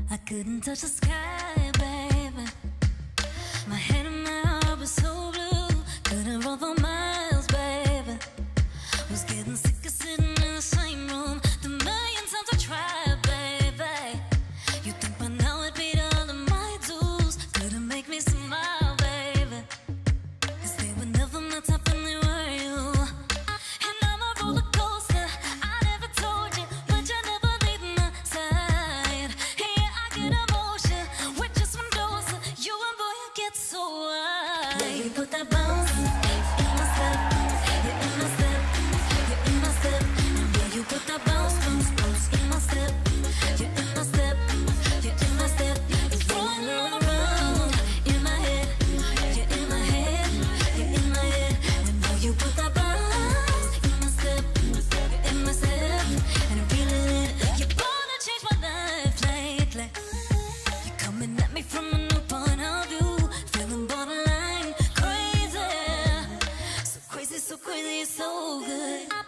I couldn't touch the sky, baby. My head and my heart was so blue. Couldn't run for miles, baby. Was getting sick of sitting in the same room. The million times I tried, baby. You think by now I'd beat all of my dues. Couldn't make me smile, baby. 'Cause they were never my type and they were you. And I'm a roller coaster. I never told you, but you never leave my side. Yeah, I get emotion with just one dose. You and boy, you get so wild. Yeah, you put that bounce in my step. You're in my step. You're in my step. Yeah, you put that bounce, bounce, bounce in my step. You're in my step. You're in my step. It's rolling all around in my head. You're in my head. You're in my head. And now you put that bounce in my step. You're in my step. And I'm feeling it. You're gonna change my life lately. You're coming at me from a new point of view. Feeling borderline crazy. So crazy, so crazy, so good.